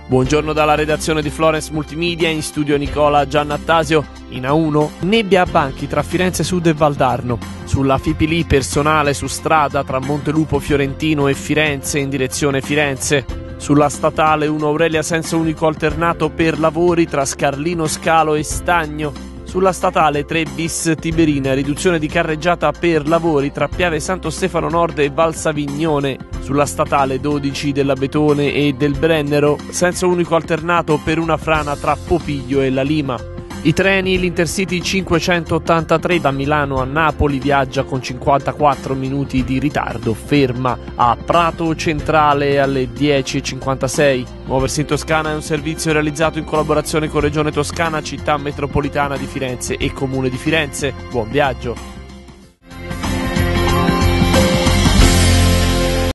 Buongiorno dalla redazione di Florence Multimedia, in studio Nicola Giannattasio. In A1, nebbia a banchi tra Firenze Sud e Valdarno. Sulla Fipili personale su strada tra Montelupo Fiorentino e Firenze in direzione Firenze. Sulla statale 1 Aurelia senso unico alternato per lavori tra Scarlino Scalo e Stagno. Sulla statale 3 bis Tiberina, riduzione di carreggiata per lavori tra Piave Santo Stefano Nord e Val Savignone. Sulla statale 12 dell'Abetone e del Brennero, senso unico alternato per una frana tra Popiglio e La Lima. I treni, l'Intercity 583 da Milano a Napoli viaggia con 54 minuti di ritardo, ferma a Prato Centrale alle 10:56. Muoversi in Toscana è un servizio realizzato in collaborazione con Regione Toscana, Città Metropolitana di Firenze e Comune di Firenze. Buon viaggio!